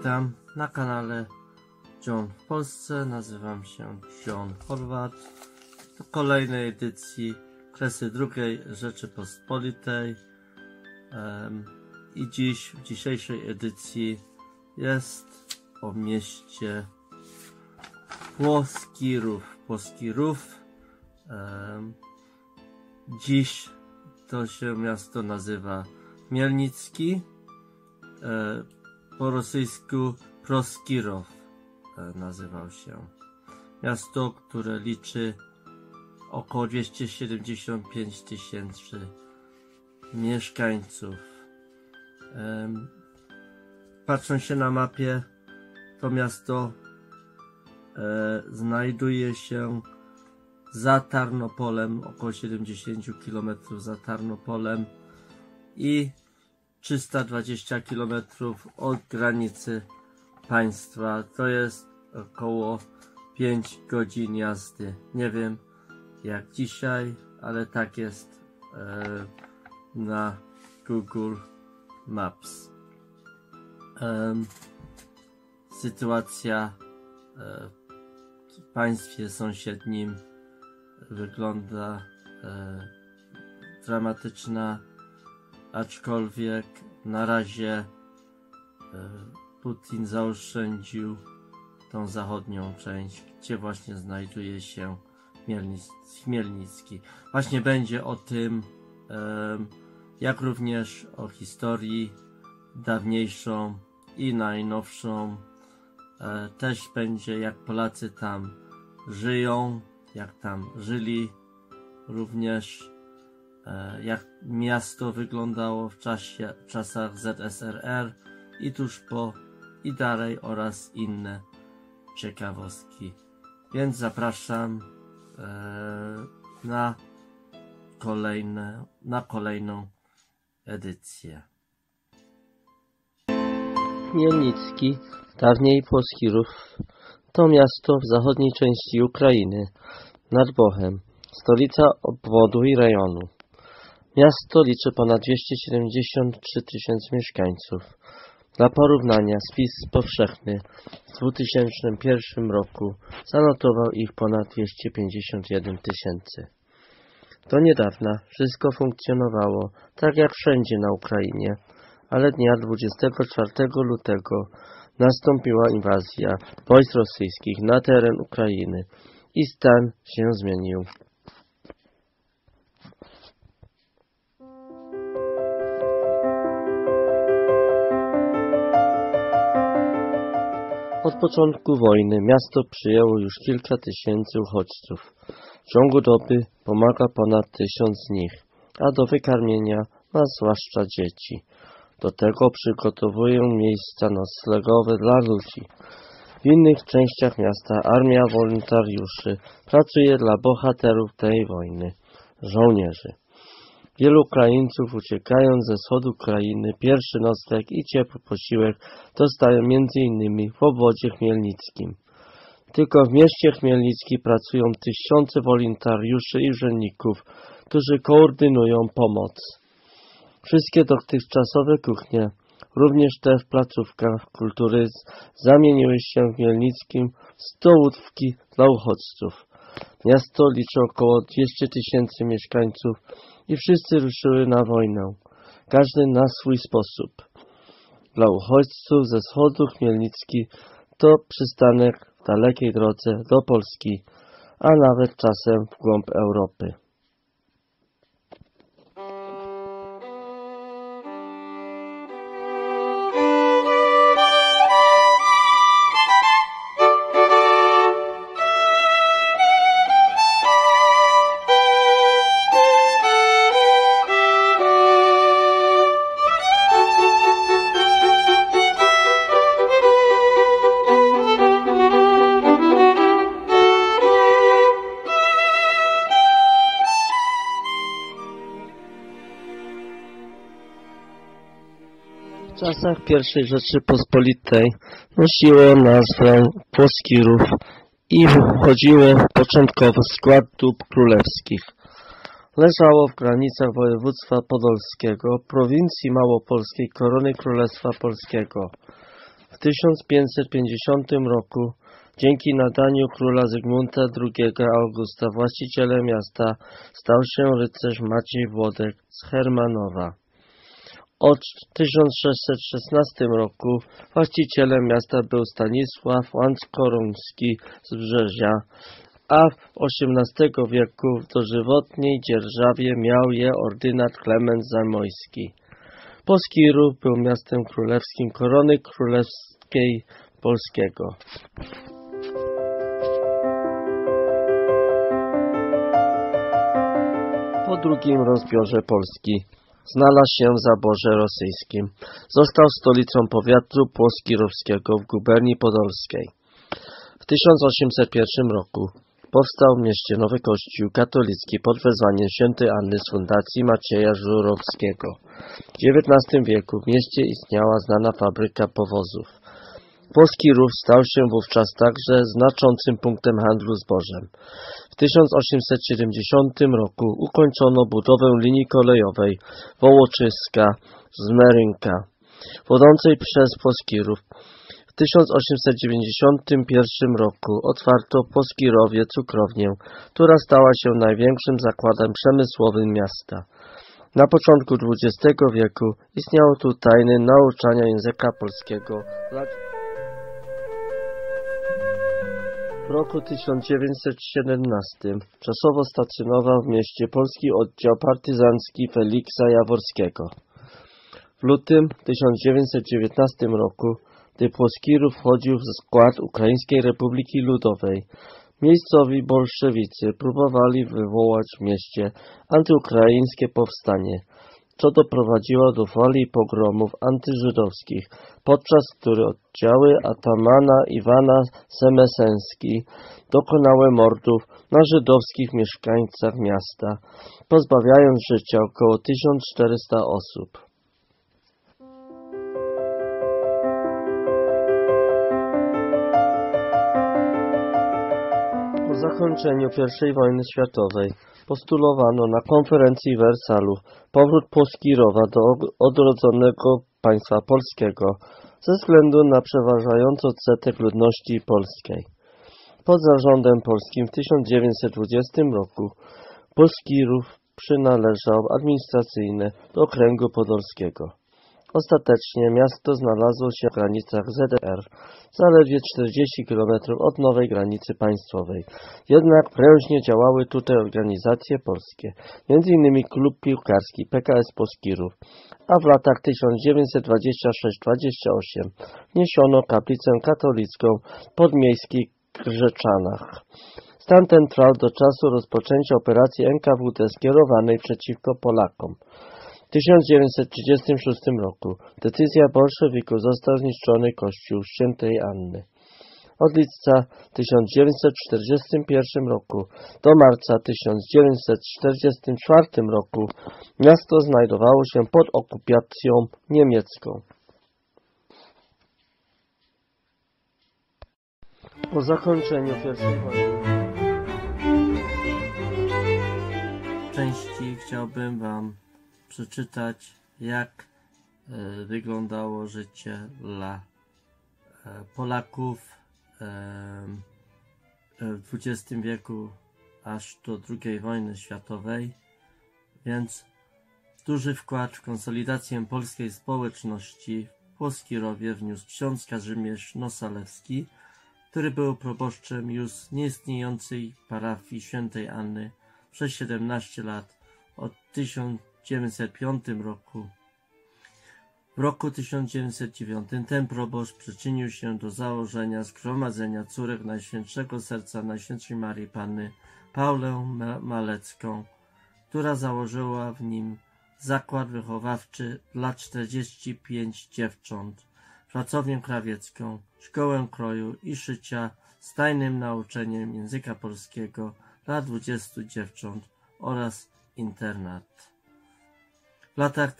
Witam na kanale John w Polsce. Nazywam się John Horvat. Do kolejnej edycji Kresy II Rzeczypospolitej. I w dzisiejszej edycji jest o mieście Płoski Rów. Dziś to się miasto nazywa Chmielnicki. Po rosyjsku Proskirow nazywał się. Miasto, które liczy około 275 tysięcy mieszkańców. Patrząc się na mapie, to miasto znajduje się za Tarnopolem, około 70 km za Tarnopolem i 320 km od granicy państwa. To jest około 5 godzin jazdy. Nie wiem jak dzisiaj, ale tak jest na Google Maps. Sytuacja w państwie sąsiednim wygląda dramatyczna, aczkolwiek na razie Putin zaoszczędził tą zachodnią część, gdzie właśnie znajduje się Chmielnicki. Właśnie będzie o tym, jak również o historii dawniejszą i najnowszą. Też będzie, jak Polacy tam żyją, jak tam żyli, również jak miasto wyglądało w czasach ZSRR i tuż po i dalej, oraz inne ciekawostki. Więc zapraszam na kolejną edycję. Chmielnicki, dawniej Płoski Rów, to miasto w zachodniej części Ukrainy, nad Wochem, stolica obwodu i rejonu. Miasto liczy ponad 273 tysięcy mieszkańców. Dla porównania, spis powszechny w 2001 roku zanotował ich ponad 251 tysięcy. Do niedawna wszystko funkcjonowało tak jak wszędzie na Ukrainie, ale dnia 24 lutego nastąpiła inwazja wojsk rosyjskich na teren Ukrainy i stan się zmienił. Od początku wojny miasto przyjęło już kilka tysięcy uchodźców. W ciągu doby pomaga ponad 1000 z nich, a do wykarmienia ma zwłaszcza dzieci. Do tego przygotowują miejsca noclegowe dla ludzi. W innych częściach miasta armia wolontariuszy pracuje dla bohaterów tej wojny, żołnierzy. Wielu Ukraińców, uciekając ze wschodu krainy, pierwszy nocleg i ciepły posiłek dostają m.in. w obwodzie chmielnickim. Tylko w mieście Chmielnicki pracują tysiące wolontariuszy i urzędników, którzy koordynują pomoc. Wszystkie dotychczasowe kuchnie, również te w placówkach kultury, zamieniły się w Chmielnickim w stołówki dla uchodźców. Miasto liczy około 200 tysięcy mieszkańców i wszyscy ruszyły na wojnę, każdy na swój sposób. Dla uchodźców ze wschodu Chmielnicki to przystanek w dalekiej drodze do Polski, a nawet czasem w głąb Europy. W czasach I Rzeczypospolitej nosiło nazwę Płoski Rów i wchodziło początkowo w skład dóbr królewskich. Leżało w granicach województwa podolskiego, prowincji małopolskiej Korony Królestwa Polskiego. W 1550 roku dzięki nadaniu króla Zygmunta II Augusta właścicielem miasta stał się rycerz Maciej Włodek z Hermanowa. Od 1616 roku właścicielem miasta był Stanisław Łącko-Ruński z Brzezia, a w XVIII wieku w dożywotniej dzierżawie miał je ordynat Klement Zamojski. Poskirów był miastem królewskim Korony Królewskiej Polskiego. Po drugim rozbiorze Polski znalazł się w zaborze rosyjskim. Został stolicą powiatu płoskirowskiego w guberni podolskiej. W 1801 roku powstał w mieście nowy kościół katolicki pod wezwaniem świętej Anny z fundacji Macieja Żurowskiego. W XIX wieku w mieście istniała znana fabryka powozów. Płoskirów stał się wówczas także znaczącym punktem handlu zbożem. W 1870 roku ukończono budowę linii kolejowej Wołoczyska-Zmerynka, wodzącej przez Płoskirów. W 1891 roku otwarto w Płoskirowie cukrownię, która stała się największym zakładem przemysłowym miasta. Na początku XX wieku istniało tu tajny nauczania języka polskiego. W roku 1917 czasowo stacjonował w mieście polski oddział partyzancki Feliksa Jaworskiego. W lutym 1919 roku, gdy Płoskirów wchodził w skład Ukraińskiej Republiki Ludowej, miejscowi bolszewicy próbowali wywołać w mieście antyukraińskie powstanie, co doprowadziło do fali pogromów antyżydowskich, podczas których oddziały atamana Iwana Semesenski dokonały mordów na żydowskich mieszkańcach miasta, pozbawiając życia około 1400 osób. Po zakończeniu I wojny światowej postulowano na konferencji w Wersalu powrót Płoskirowa do odrodzonego państwa polskiego ze względu na przeważający odsetek ludności polskiej. Pod zarządem polskim w 1920 roku Płoskirów przynależał administracyjnie do okręgu podolskiego. Ostatecznie miasto znalazło się w granicach ZRR, zaledwie 40 km od nowej granicy państwowej. Jednak prężnie działały tutaj organizacje polskie, m.in. klub piłkarski PKS Płoskirów, a w latach 1926-28 wniesiono kaplicę katolicką w podmiejskich Grzeczanach. Stan ten trwał do czasu rozpoczęcia operacji NKWD skierowanej przeciwko Polakom. W 1936 roku decyzja bolszewików został zniszczony kościół świętej Anny. Od lipca 1941 roku do marca 1944 roku miasto znajdowało się pod okupacją niemiecką. Po zakończeniu I wojny części chciałbym Wam przeczytać, jak wyglądało życie dla Polaków w XX wieku aż do II wojny światowej, więc duży wkład w konsolidację polskiej społeczności w Płoskirowie wniósł ksiądz Kazimierz Nosalewski, który był proboszczem już nieistniejącej parafii świętej Anny przez 17 lat od 1905 roku. W roku 1909 ten proboszcz przyczynił się do założenia Zgromadzenia Córek Najświętszego Serca Najświętszej Marii Panny Paulę Malecką, która założyła w nim zakład wychowawczy dla 45 dziewcząt, pracownię krawiecką, szkołę kroju i szycia z tajnym nauczeniem języka polskiego dla 20 dziewcząt oraz internat. W latach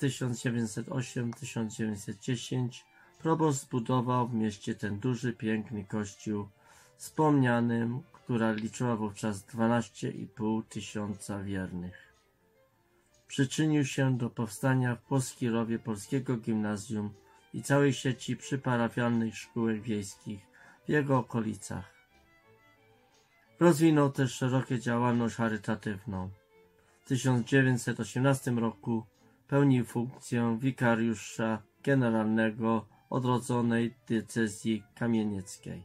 1908-1910 proboszcz zbudował w mieście ten duży, piękny kościół wspomnianym, która liczyła wówczas 12,5 tysiąca wiernych. Przyczynił się do powstania w Płoskirowie polskiego gimnazjum i całej sieci przyparafialnych szkółek wiejskich w jego okolicach. Rozwinął też szeroką działalność charytatywną. W 1918 roku pełnił funkcję wikariusza generalnego odrodzonej diecezji kamienieckiej.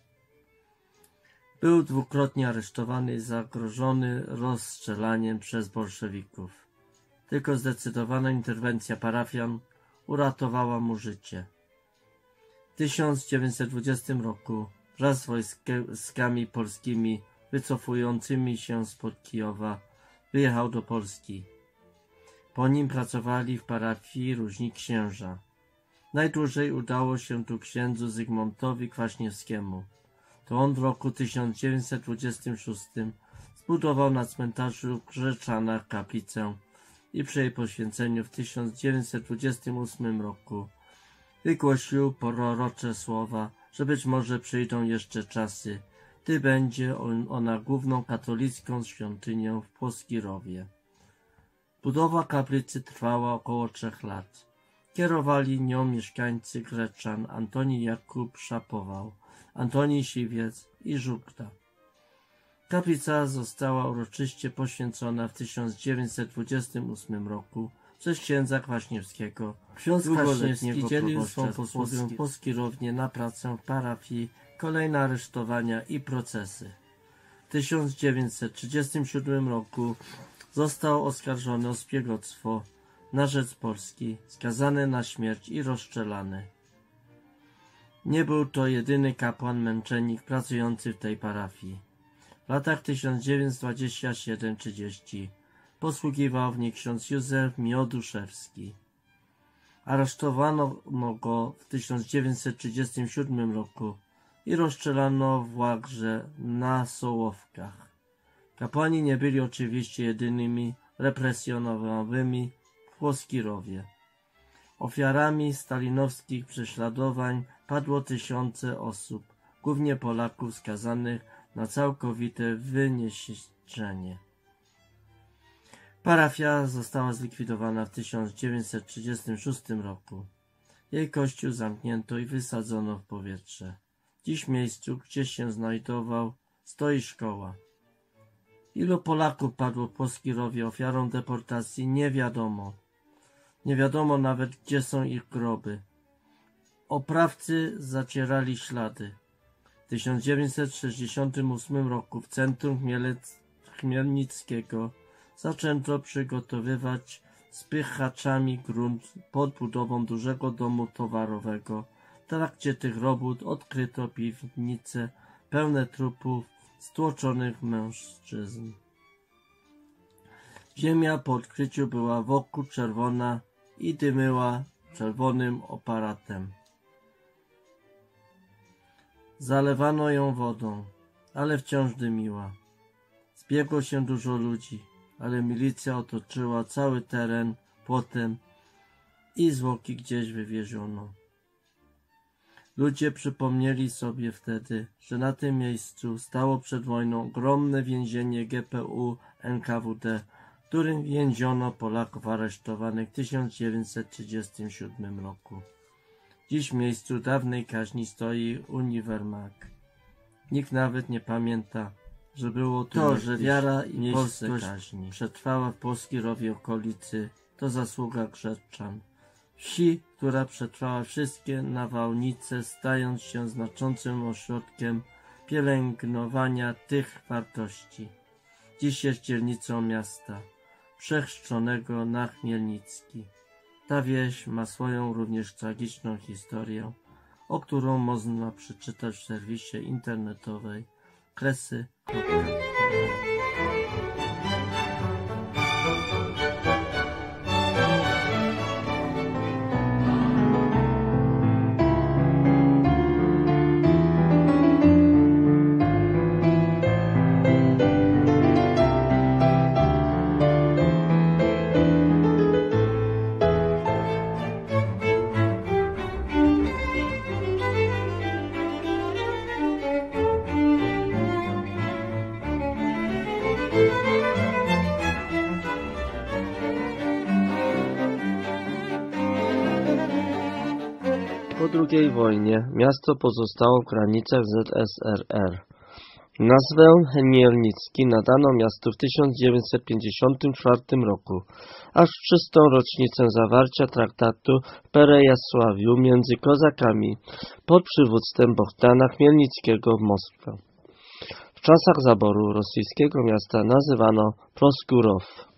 Był dwukrotnie aresztowany i zagrożony rozstrzelaniem przez bolszewików. Tylko zdecydowana interwencja parafian uratowała mu życie. W 1920 roku wraz z wojskami polskimi wycofującymi się spod Kijowa wyjechał do Polski. Po nim pracowali w parafii różni księża. Najdłużej udało się tu księdzu Zygmuntowi Kwaśniewskiemu. To on w roku 1926 zbudował na cmentarzu w Grzeczanach kaplicę i przy jej poświęceniu w 1928 roku wygłosił prorocze słowa, że być może przyjdą jeszcze czasy, gdy będzie ona główną katolicką świątynią w Płoskirowie. Budowa kaplicy trwała około 3 lat. Kierowali nią mieszkańcy Grzeczan Antoni Jakub Szapował, Antoni Siwiec i Żugda. Kaplica została uroczyście poświęcona w 1928 roku przez księdza Kwaśniewskiego. Ksiądz Kwaśniewski dzielił swą posługę w Płoskirownie na pracę w parafii, kolejne aresztowania i procesy. W 1937 roku został oskarżony o szpiegostwo na rzecz Polski, skazany na śmierć i rozstrzelany. Nie był to jedyny kapłan męczennik pracujący w tej parafii. W latach 1927-30 posługiwał w niej ksiądz Józef Mioduszewski. Aresztowano go w 1937 roku i rozstrzelano w łagrze na Sołowkach. Kapłani nie byli oczywiście jedynymi represjonowanymi w Płoskirowie. Ofiarami stalinowskich prześladowań padło tysiące osób, głównie Polaków skazanych na całkowite wyniesienie. Parafia została zlikwidowana w 1936 roku. Jej kościół zamknięto i wysadzono w powietrze. Dziś w miejscu, gdzie się znajdował, stoi szkoła. Ilu Polaków padło w Płoskirowie ofiarą deportacji, nie wiadomo. Nie wiadomo nawet, gdzie są ich groby. Oprawcy zacierali ślady. W 1968 roku w centrum Chmielnickiego zaczęto przygotowywać spychaczami grunt pod budową dużego domu towarowego. W trakcie tych robót odkryto piwnice pełne trupów stłoczonych mężczyzn. Ziemia po odkryciu była wokół czerwona i dymyła czerwonym oparatem. Zalewano ją wodą, ale wciąż dymiła. Zbiegło się dużo ludzi, ale milicja otoczyła cały teren płotem i zwłoki gdzieś wywieziono. Ludzie przypomnieli sobie wtedy, że na tym miejscu stało przed wojną ogromne więzienie GPU NKWD, w którym więziono Polaków aresztowanych w 1937 roku. Dziś w miejscu dawnej kaźni stoi uniwermag. Nikt nawet nie pamięta, że było to, że wiara i polskość przetrwała w Płoskirowie okolicy, to zasługa Grzeczan. Wsi, która przetrwała wszystkie nawałnice, stając się znaczącym ośrodkiem pielęgnowania tych wartości. Dziś jest dzielnicą miasta, przechrzczonego na Chmielnicki. Ta wieś ma swoją również tragiczną historię, o którą można przeczytać w serwisie internetowej kresy.pl. II wojnie miasto pozostało w granicach ZSRR. Nazwę Chmielnicki nadano miastu w 1954 roku, aż w 300. rocznicę zawarcia traktatu w Perejasławiu między kozakami pod przywództwem Bohdana Chmielnickiego w Moskwę. W czasach zaboru rosyjskiego miasta nazywano Proskurow.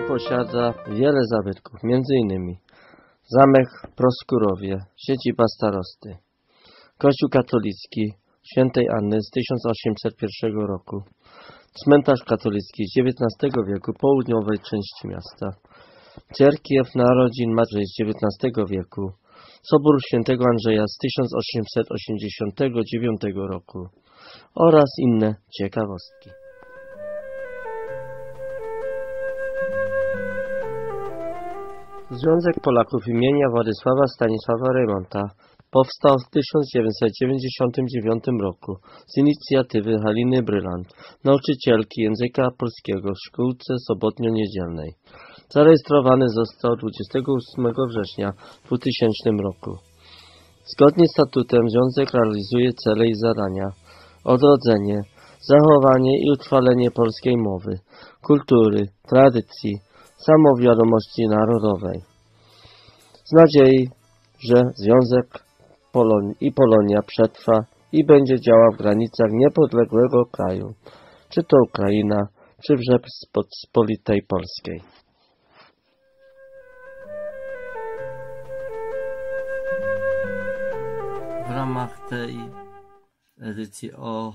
posiada wiele zabytków, m.in. zamek w Proskurowie, siedziba starosty, kościół katolicki świętej Anny z 1801 roku, cmentarz katolicki z XIX wieku, południowej części miasta, cerkiew narodzin Matry z XIX wieku, sobór świętego Andrzeja z 1889 roku oraz inne ciekawostki. Związek Polaków imienia Władysława Stanisława Reymonta powstał w 1999 roku z inicjatywy Haliny Brylant, nauczycielki języka polskiego w szkółce sobotnio-niedzielnej. Zarejestrowany został 28 września 2000 roku. Zgodnie z statutem związek realizuje cele i zadania: odrodzenie, zachowanie i utrwalenie polskiej mowy, kultury, tradycji, samowiadomości narodowej. Z nadziei, że Związek Polonia przetrwa i będzie działał w granicach niepodległego kraju, czy to Ukraina, czy w Rzeczypospolitej Polskiej. W ramach tej edycji o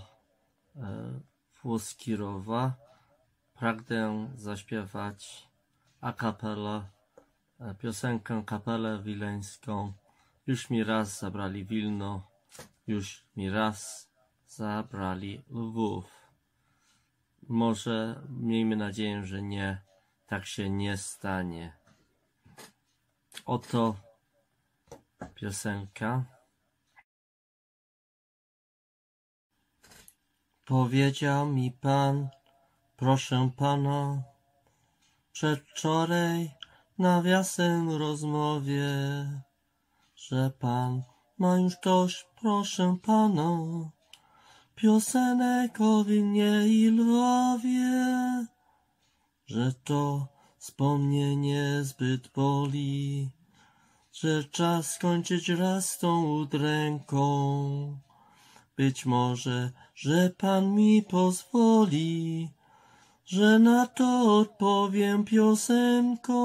Włoskirowa pragnę zaśpiewać a cappella piosenkę Kapelę Wileńską. Już mi raz zabrali Wilno, już mi raz zabrali Lwów. Może miejmy nadzieję, że nie, tak się nie stanie. Oto piosenka. Powiedział mi pan, proszę pana, przedwczoraj na wiasen rozmowie, że pan ma już dość, proszę pana, piosenek o Wilnie i Lwowie, że to wspomnienie zbyt boli, że czas skończyć raz z tą udręką. Być może, że pan mi pozwoli, że na to odpowiem piosenką.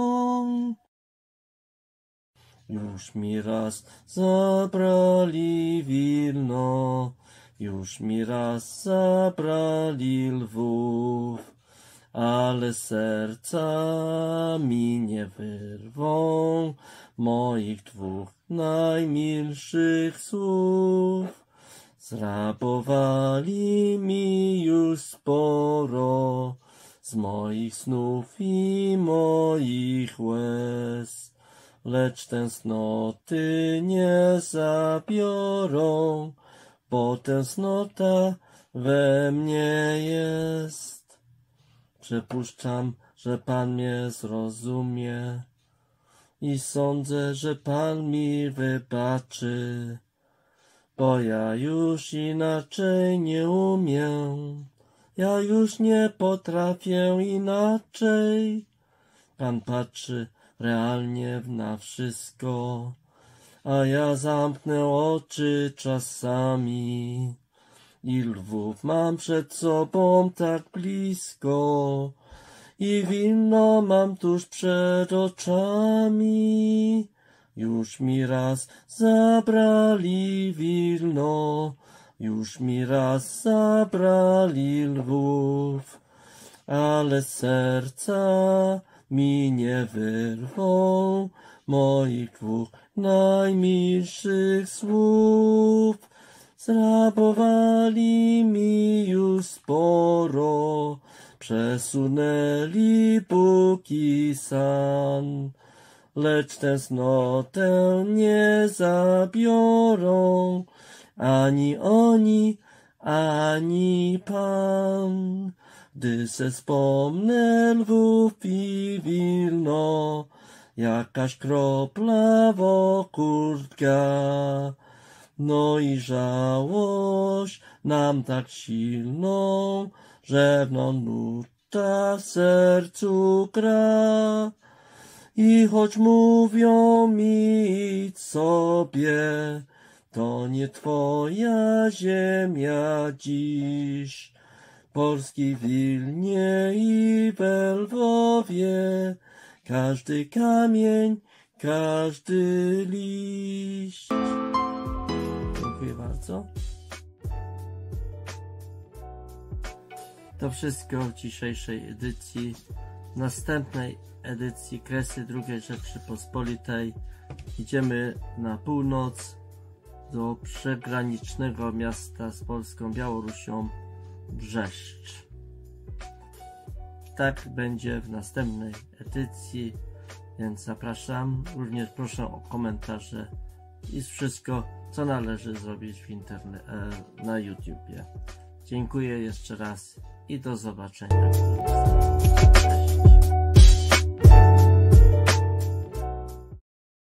Już mi raz zabrali Wilno, już mi raz zabrali Lwów, ale serca mi nie wyrwą moich dwóch najmilszych słów. Zrabowali mi już sporo z moich snów i moich łez, lecz tęsknoty nie zabiorą, bo tęsknota we mnie jest. Przypuszczam, że pan mnie zrozumie i sądzę, że pan mi wybaczy, bo ja już inaczej nie umiem, ja już nie potrafię inaczej. Pan patrzy realnie na wszystko, a ja zamknę oczy czasami i Lwów mam przed sobą tak blisko i Wilno mam tuż przed oczami. Już mi raz zabrali Wilno, już mi raz zabrali Lwów, ale serca mi nie wyrwą moich dwóch najmilszych słów. Zrabowali mi już sporo, przesunęli Bóg i san, lecz tęsknotę nie zabiorą ani oni, ani pan. Gdy se wspomnę Lwów i Wilno, jakaś kropla wokół drga, no i żałość nam tak silną, że mną nuta w sercu gra. I choć mówią mi idź sobie, to nie twoja ziemia dziś, Polski w Wilnie i we Lwowie, każdy kamień, każdy liść. Dziękuję bardzo. To wszystko w dzisiejszej edycji. W następnej edycji Kresy II Rzeczypospolitej idziemy na północ do przygranicznego miasta z Polską Białorusią Brzeszcz. Tak będzie w następnej edycji, więc zapraszam. Również proszę o komentarze i wszystko, co należy zrobić w na YouTubie. Dziękuję jeszcze raz i do zobaczenia.